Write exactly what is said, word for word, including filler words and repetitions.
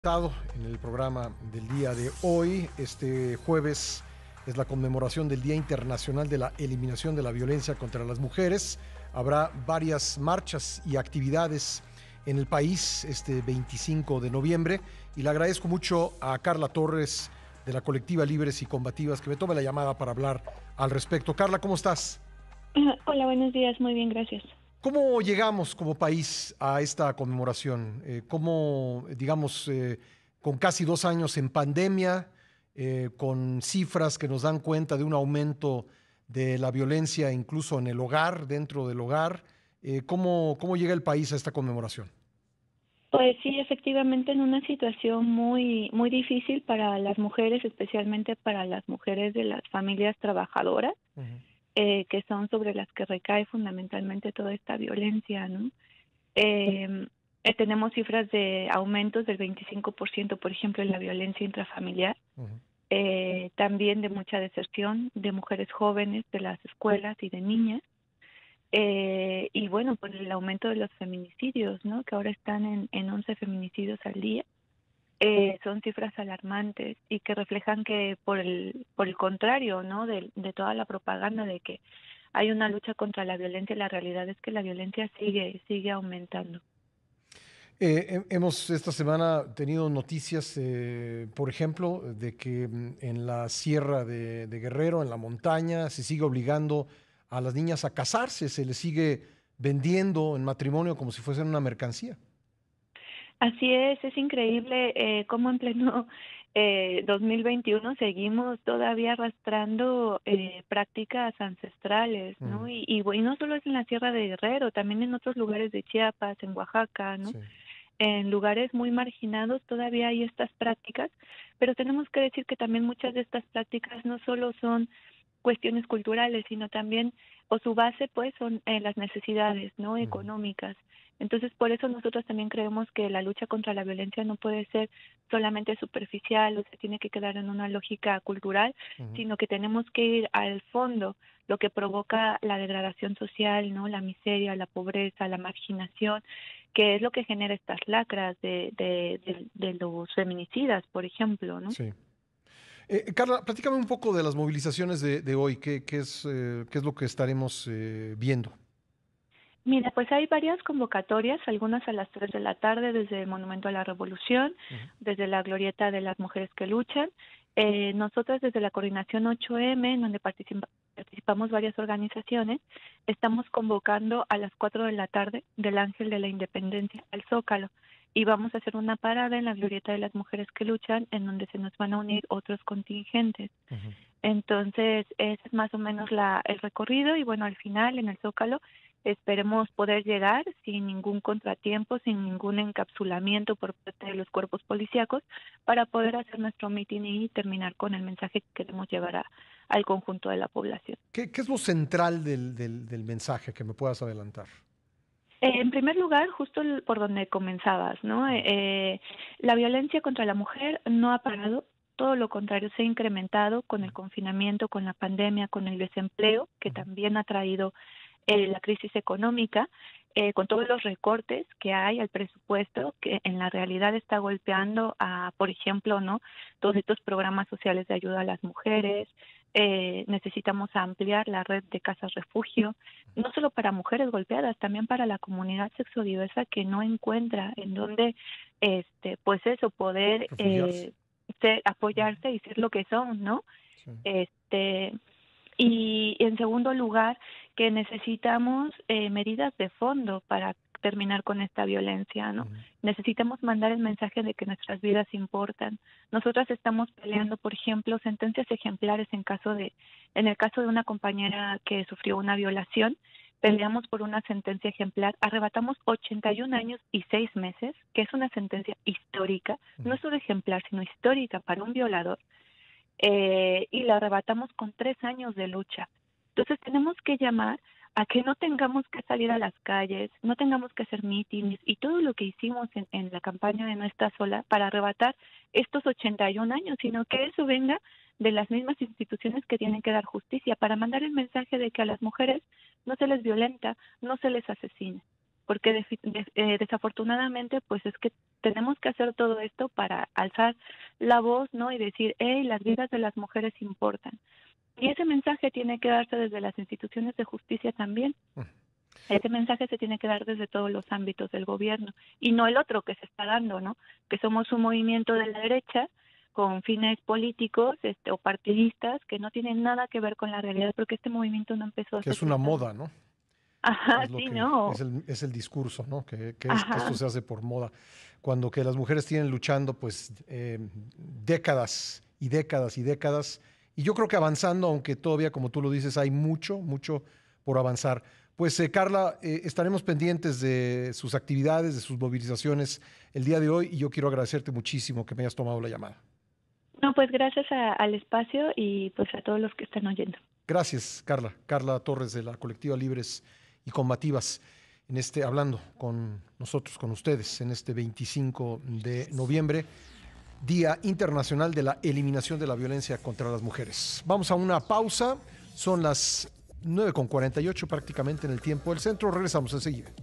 En el programa del día de hoy, este jueves, es la conmemoración del Día Internacional de la Eliminación de la Violencia contra las Mujeres. Habrá varias marchas y actividades en el país este veinticinco de noviembre y le agradezco mucho a Carla Torres de la colectiva Libres y Combativas que me tome la llamada para hablar al respecto. Carla, ¿cómo estás? Hola, buenos días. Muy bien, gracias. ¿Cómo llegamos como país a esta conmemoración? Eh, ¿Cómo, digamos, eh, con casi dos años en pandemia, eh, con cifras que nos dan cuenta de un aumento de la violencia incluso en el hogar, dentro del hogar, eh, ¿cómo, cómo llega el país a esta conmemoración? Pues sí, efectivamente, en una situación muy muy difícil para las mujeres, especialmente para las mujeres de las familias trabajadoras, Ujú. eh, que son sobre las que recae fundamentalmente toda esta violencia, ¿no? Eh, eh, tenemos cifras de aumentos del veinticinco por ciento, por ejemplo, en la violencia intrafamiliar, Ujú. eh, también de mucha deserción de mujeres jóvenes de las escuelas y de niñas. Eh, y bueno, pues el aumento de los feminicidios, ¿no? Que ahora están en, en once feminicidios al día. Eh, son cifras alarmantes y que reflejan que por el, por el contrario, ¿no? De, de toda la propaganda de que hay una lucha contra la violencia, la realidad es que la violencia sigue, sigue aumentando. Eh, he- hemos esta semana tenido noticias, eh, por ejemplo, de que mm, en la sierra de, de Guerrero, en la montaña, se sigue obligando a las niñas a casarse, se les sigue vendiendo en matrimonio como si fuesen una mercancía. Así es, es increíble eh, cómo en pleno eh, dos mil veintiuno seguimos todavía arrastrando eh, prácticas ancestrales, Mm, ¿no? Y, y, bu- y no solo es en la Sierra de Guerrero, también en otros lugares de Chiapas, en Oaxaca, ¿no? sí. En lugares muy marginados todavía hay estas prácticas, pero tenemos que decir que también muchas de estas prácticas no solo son cuestiones culturales, sino también, o su base, pues, son eh, las necesidades, ¿no? Ujú, Económicas. Entonces, por eso nosotros también creemos que la lucha contra la violencia no puede ser solamente superficial o se tiene que quedar en una lógica cultural, ujú. sino que tenemos que ir al fondo, lo que provoca la degradación social, ¿no? La miseria, la pobreza, la marginación, que es lo que genera estas lacras de, de, de, de los feminicidas, por ejemplo, ¿no? Sí. Eh, Carla, platícame un poco de las movilizaciones de, de hoy. ¿Qué, qué es, eh, qué es lo que estaremos eh, viendo? Mira, pues hay varias convocatorias, algunas a las tres de la tarde desde el Monumento a la Revolución, Ujú. desde la Glorieta de las Mujeres que Luchan. Eh, nosotras desde la Coordinación ocho eme, en donde participa- participamos varias organizaciones, estamos convocando a las cuatro de la tarde del Ángel de la Independencia al Zócalo y vamos a hacer una parada en la Glorieta de las Mujeres que Luchan, en donde se nos van a unir otros contingentes. Ujú. Entonces, ese es más o menos la, el recorrido y bueno, al final en el Zócalo esperemos poder llegar sin ningún contratiempo, sin ningún encapsulamiento por parte de los cuerpos policíacos para poder hacer nuestro mitin y terminar con el mensaje que queremos llevar a, al conjunto de la población. ¿Qué, qué es lo central del, del- del mensaje que me puedas adelantar? Eh, en primer lugar, justo el- por donde comenzabas, ¿no? Ujú. Eh, la violencia contra la mujer no ha parado, todo lo contrario, se ha incrementado con el confinamiento, con la pandemia, con el desempleo, que Ujú. también ha traído eh, la crisis económica, eh, con todos los recortes que hay al presupuesto, que en la realidad está golpeando a, por ejemplo, ¿no? Todos estos programas sociales de ayuda a las mujeres. Eh, necesitamos ampliar la red de casas refugio, no solo para mujeres golpeadas, también para la comunidad sexodiversa que no encuentra en dónde, este, pues eso, poder Refugiarse. eh, ser, Ujú. apoyarse y ser lo que son, ¿no? Sí. Este, y en segundo lugar, que necesitamos eh, medidas de fondo para terminar con esta violencia, ¿no? Ujú. Necesitamos mandar el mensaje de que nuestras vidas importan. Nosotras estamos peleando, por ejemplo, sentencias ejemplares en caso de, en el caso de una compañera que sufrió una violación, peleamos por una sentencia ejemplar, arrebatamos ochenta y un años y seis meses, que es una sentencia histórica, no Ujú. solo ejemplar, sino histórica para un violador, eh, y la arrebatamos con tres años de lucha. Entonces tenemos que llamar a que no tengamos que salir a las calles, no tengamos que hacer mítines y todo lo que hicimos en, en la campaña de No Estás Sola para arrebatar estos ochenta y un años, sino que eso venga de las mismas instituciones que tienen que dar justicia para mandar el mensaje de que a las mujeres no se les violenta, no se les asesina, porque de, de, eh, desafortunadamente pues es que tenemos que hacer todo esto para alzar la voz, ¿no? Y decir, hey, las vidas de las mujeres importan. Y ese mensaje tiene que darse desde las instituciones de justicia también. Ese mensaje se tiene que dar desde todos los ámbitos del gobierno y no el otro que se está dando, ¿no? Que somos un movimiento de la derecha con fines políticos este, o partidistas que no tienen nada que ver con la realidad, porque este movimiento no empezó hace Que es una tres moda, años. ¿no? Ajá, Es lo sí, que no. es el, es el discurso, ¿no? Que, que, es, que esto Ajá. se hace por moda. Cuando que las mujeres tienen luchando, pues, eh, décadas y décadas y décadas. Y yo creo que avanzando, aunque todavía, como tú lo dices, hay mucho, mucho por avanzar. Pues, eh, Carla, eh, estaremos pendientes de sus actividades, de sus movilizaciones el día de hoy. Y yo quiero agradecerte muchísimo que me hayas tomado la llamada. No, pues gracias a, al espacio y pues a todos los que están oyendo. Gracias, Carla. Carla Torres de la colectiva Libres y Combativas, en este, hablando con nosotros, con ustedes, en este veinticinco de noviembre, Día Internacional de la Eliminación de la Violencia contra las Mujeres. Vamos a una pausa, son las nueve con cuarenta y ocho prácticamente en el tiempo del centro, regresamos enseguida.